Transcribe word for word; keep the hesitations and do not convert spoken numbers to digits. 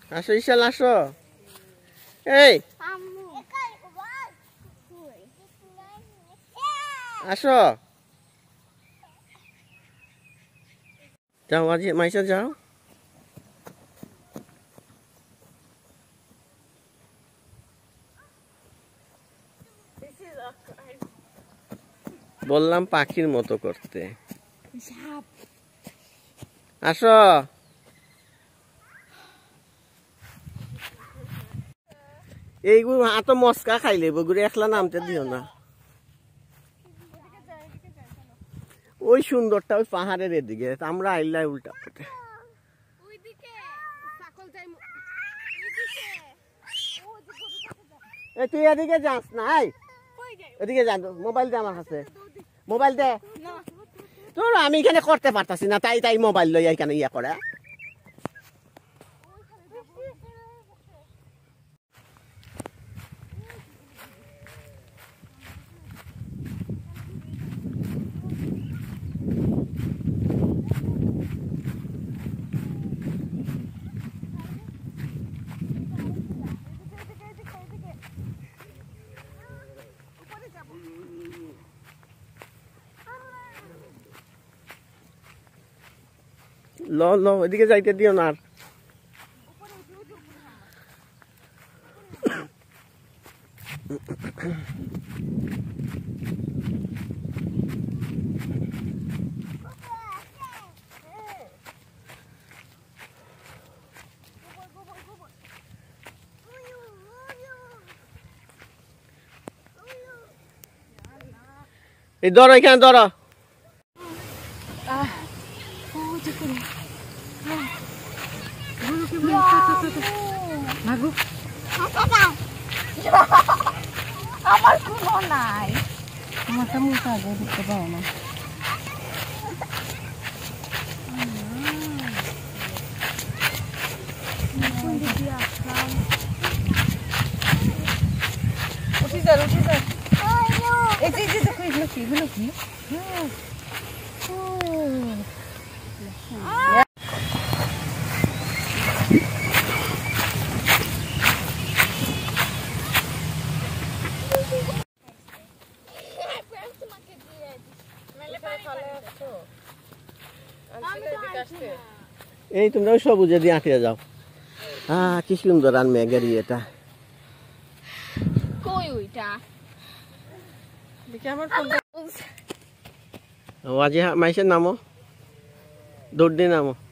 আসো ইশাল আসো এই আসো যাও আজ মাইশা যাও বললাম পাখির মতো করতে আসো এইগুলো হাতো মস্কা খাইলে বগুড়ে একলা নামতে দিও না ওই সুন্দরটা ওই পাহাড়ের এদিকে আমরা আইলাই উল্টা পথে তুই এদিকে যাস না এদিকে যা মোবাইল দে আমার কাছে মোবাইল দে তোর আমি এখানে করতে পারতাছি না তাই তাই মোবাইল লই এখানে ইয়া করে ল ল এদিকে যাইতে দিও না এই ধরো এখানে ধরো আমার কোনো নাই মাথা মুখা আগে দিতে পারো না উঠি যা উঠি যা এই যে যে দেখো এগুলো কি এগুলো কি এই তোমরা সবুজে দিয়ে আঁকিয়ে যাও হ্যাঁ কি সুন্দর আর মেঘের ইয়েটা কই ওইটা দেখি আমার ফোনটা ও আজ মাইসের নামো দৌড় দিয়ে নামো